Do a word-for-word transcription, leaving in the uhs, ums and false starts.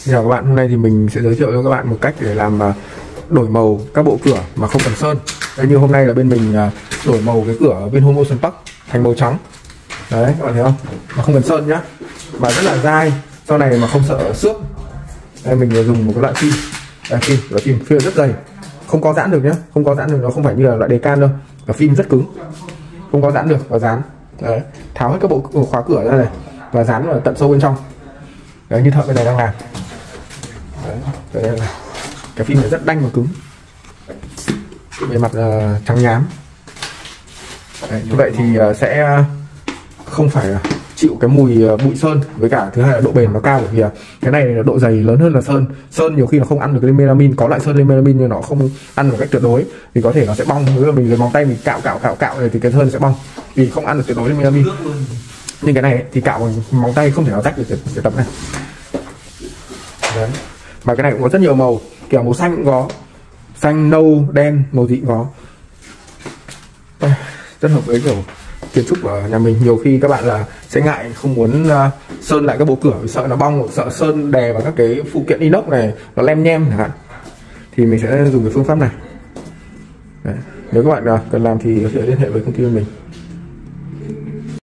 Chào các bạn, hôm nay thì mình sẽ giới thiệu cho các bạn một cách để làm đổi màu các bộ cửa mà không cần sơn. Đây, như hôm nay là bên mình đổi màu cái cửa ở bên Home Ocean Park thành màu trắng. Đấy, các bạn thấy không? Mà không cần sơn nhá. Mà rất là dai, sau này mà không sợ xước. Đây mình dùng một cái loại phim. Đây, phim, loại phim, phim rất dày. Không có giãn được nhá, không có giãn được, nó không phải như là loại đề can đâu. Là phim rất cứng. Không có giãn được và dán. Đấy, tháo hết các bộ khóa cửa ra này và dán vào tận sâu bên trong. Đấy, như thợ bên này đang làm. Đấy, đây là cái phim này rất đanh và cứng, bề mặt uh, trắng nhám. Đấy, như vậy thì uh, sẽ không phải uh, chịu cái mùi uh, bụi sơn, với cả thứ hai là độ bền nó cao, bởi vì uh, cái này là độ dày lớn hơn là sơn. Sơn nhiều khi nó không ăn được cái melamine, có loại sơn lên melamine nhưng nó không ăn một cách tuyệt đối, thì có thể nó sẽ bong. Nếu mà mình lấy móng tay mình cạo cạo cạo cạo này thì cái sơn sẽ bong vì không ăn được tuyệt đối lên melamine. Nhưng cái này thì cạo bằng móng tay không thể nào rách được cái, cái tấm này. Đấy. Mà cái này cũng có rất nhiều màu, kiểu màu xanh cũng có, xanh, nâu, đen, màu gì cũng có. Rất hợp với kiểu kiến trúc ở nhà mình. Nhiều khi các bạn là sẽ ngại không muốn uh, sơn lại các bộ cửa vì sợ nó bong, sợ sơn đè vào các cái phụ kiện inox này nó lem nhem chẳng hạn, thì mình sẽ dùng cái phương pháp này. Đấy. Nếu các bạn uh, cần làm thì có thể liên hệ với công ty của mình.